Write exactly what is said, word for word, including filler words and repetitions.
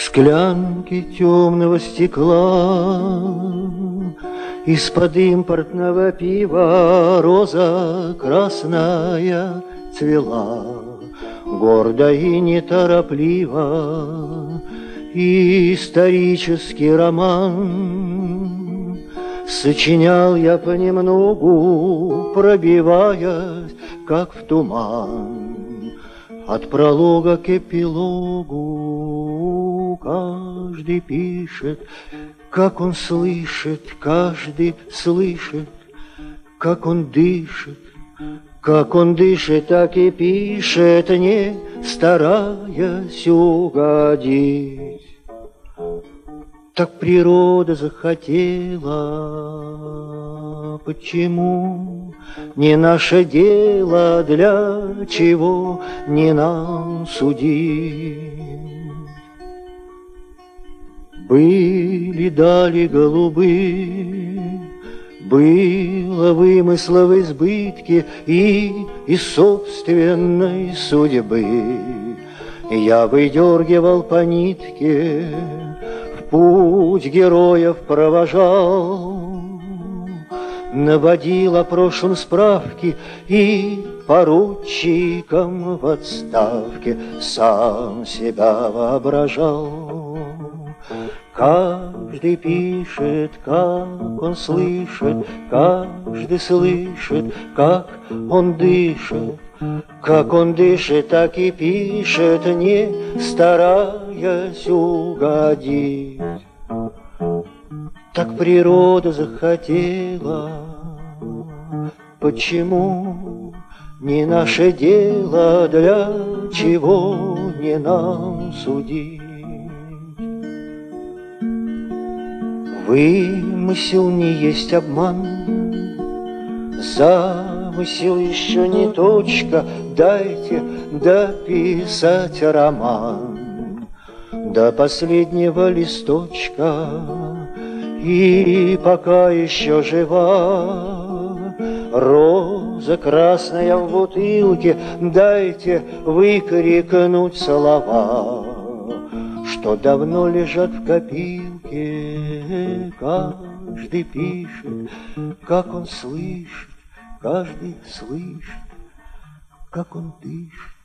Склянки темного стекла, из-под импортного пива роза красная цвела, гордо и неторопливо. Исторический роман сочинял я понемногу, пробиваясь, как в туман, от пролога к эпилогу. Каждый пишет, как он слышит, каждый слышит, как он дышит. Как он дышит, так и пишет, не стараясь угодить. Так природа захотела. Почему? Не наше дело, для чего не нам судить. Были дали голубые, было вымысла в избытке и из собственной судьбы. Я выдергивал по нитке, в путь героев провожал, наводил о прошлом справки и поручиком в отставке сам себя воображал. Каждый пишет, как он слышит, каждый слышит, как он дышит. Как он дышит, так и пишет, не стараясь угодить. Так природа захотела. Почему? Не наше дело, для чего не нам судить. Вымысел не есть обман, замысел еще не точка. Дайте дописать роман до последнего листочка. И пока еще жива роза красная в бутылке, дайте выкрикнуть слова, что давно лежат в копилке. Каждый пишет, как он слышит, каждый слышит, как он дышит.